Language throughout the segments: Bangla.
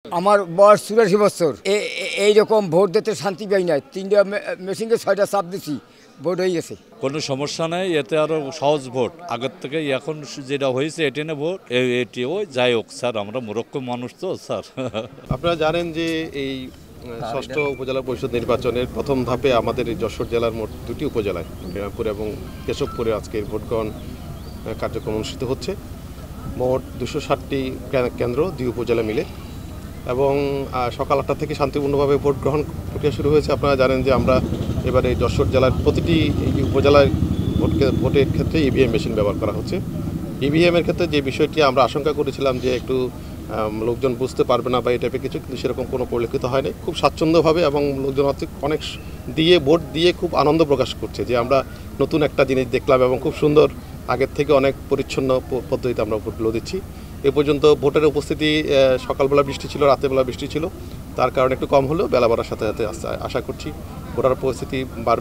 আমার বয়স 84 বছর। এইরকম ভোট দিতে শান্তি পাই না। 3টা মেশিনকে 6টা চাপ দিছি, ভোট হয়ে গেছে। কোনো সমস্যা নেই, এতে আরো সহজ ভোট আগের থেকে। এখন যেটা হয়েছে এটিনে ভোট, এটিও যাই হোক স্যার, আমরা মূর্খ মানুষ তো স্যার। আপনারা জানেন যে এই ষষ্ঠ উপজেলা পরিষদ নির্বাচনের প্রথম ধাপে আমাদের এই যশোর জেলার মোট 2টি উপজেলায় মনিরামপুর এবং কেশবপুরে আজকের ভোট গ্রহণ কার্যক্রম অনুষ্ঠিত হচ্ছে। মোট 260টি কেন্দ্র 2 উপজেলা মিলে, এবং সকাল 8টা থেকে শান্তিপূর্ণভাবে ভোট গ্রহণ প্রক্রিয়া শুরু হয়েছে। আপনারা জানেন যে আমরা এবারে যশোর জেলার প্রতিটি উপজেলায় ভোটের ক্ষেত্রে ইভিএম মেশিন ব্যবহার করা হচ্ছে। ইভিএমের ক্ষেত্রে যে বিষয়টি আমরা আশঙ্কা করেছিলাম যে একটু লোকজন বুঝতে পারবে না বা এই টাইপের কিছু, কিন্তু সেরকম কোনো পরিলক্ষিত হয়নি। খুব স্বাচ্ছন্দ্যভাবে এবং লোকজন অনেক দিয়ে ভোট দিয়ে খুব আনন্দ প্রকাশ করছে যে আমরা নতুন একটা জিনিস দেখলাম এবং খুব সুন্দর, আগের থেকে অনেক পরিচ্ছন্ন পদ্ধতিতে আমরা ভোটগুলো দিচ্ছি। এ পর্যন্ত ভোটের উপস্থিতি সকালবেলা বৃষ্টি ছিল, রাতেরবেলা বৃষ্টি ছিল, তার কারণে একটু কম হলেও বেলা বাড়ার সাথে সাথে আশা করছি ভোটার উপস্থিতি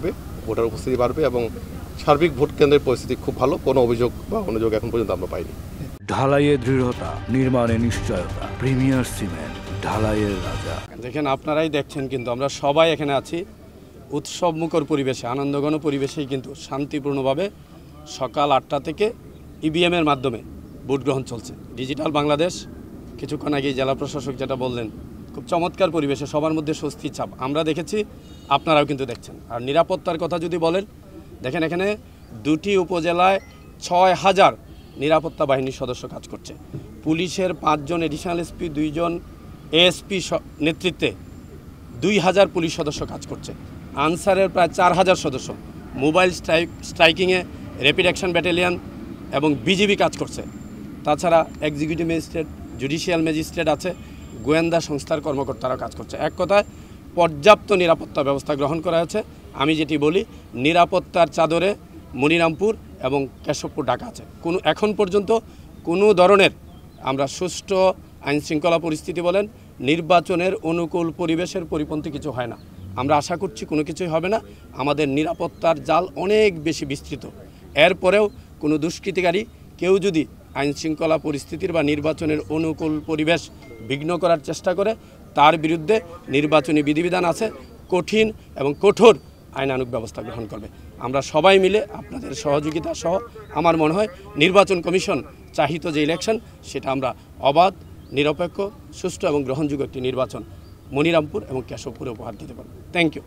বাড়বে এবং সার্বিক ভোট কেন্দ্রের পরিস্থিতি খুব ভালো। কোনো অভিযোগ বা অনুযোগ এখন পর্যন্ত আমরা পাইনি। ঢালাইয়ে দৃঢ়তা, নির্মাণে নিশ্চয়তা, প্রিমিয়ার সিমেন্ট, ঢালাইয়ের রাজা। দেখেন, আপনারাই দেখছেন, কিন্তু আমরা সবাই এখানে আছি উৎসবমুখর পরিবেশে, আনন্দঘন পরিবেশেই কিন্তু শান্তিপূর্ণভাবে সকাল 8টা থেকে ইভিএমের মাধ্যমে ভোট গ্রহণ চলছে। ডিজিটাল বাংলাদেশ, কিছুক্ষণ আগে জেলা প্রশাসক যেটা বললেন, খুব চমৎকার পরিবেশে সবার মধ্যে স্বস্তির ছাপ আমরা দেখেছি, আপনারাও কিন্তু দেখছেন। আর নিরাপত্তার কথা যদি বলেন, দেখেন এখানে 2টি উপজেলায় 6000 নিরাপত্তা বাহিনীর সদস্য কাজ করছে। পুলিশের 5 জন এডিশনাল এসপি, 2 জন এএসপি নেতৃত্বে 2000 পুলিশ সদস্য কাজ করছে। আনসারের প্রায় 4000 সদস্য, মোবাইল স্ট্রাইকিংয়ে র্যাপিড অ্যাকশন ব্যাটালিয়ন এবং বিজিবি কাজ করছে। তাছাড়া এক্সিকিউটিভ ম্যাজিস্ট্রেট, জুডিশিয়াল ম্যাজিস্ট্রেট আছে, গোয়েন্দা সংস্থার কর্মকর্তারা কাজ করছে। এক কথায় পর্যাপ্ত নিরাপত্তা ব্যবস্থা গ্রহণ করা হয়েছে। আমি যেটি বলি, নিরাপত্তার চাদরে মনিরামপুর এবং কেশবপুর ঢাকা আছে। এখন পর্যন্ত কোনো ধরনের আমরা সুষ্ঠু আইনশৃঙ্খলা পরিস্থিতি বলেন, নির্বাচনের অনুকূল পরিবেশের পরিপন্থী কিছু হয় না। আমরা আশা করছি কোনো কিছুই হবে না। আমাদের নিরাপত্তার জাল অনেক বেশি বিস্তৃত। এরপরেও কোনো দুষ্কৃতিকারী কেউ যদি আইনশৃঙ্খলা পরিস্থিতির বা নির্বাচনের অনুকূল পরিবেশ বিঘ্ন করার চেষ্টা করে, তার বিরুদ্ধে নির্বাচনী বিধিবিধান আছে, কঠিন এবং কঠোর আইনানুগ ব্যবস্থা গ্রহণ করবে। আমরা সবাই মিলে আপনাদের সহযোগিতা সহ আমার মনে হয় নির্বাচন কমিশন চাহিত যে ইলেকশন, সেটা আমরা অবাধ, নিরপেক্ষ, সুষ্ঠু এবং গ্রহণযোগ্য একটি নির্বাচন মনিরামপুর এবং কেশবপুরে উপহার দিতে পারব। Thank you.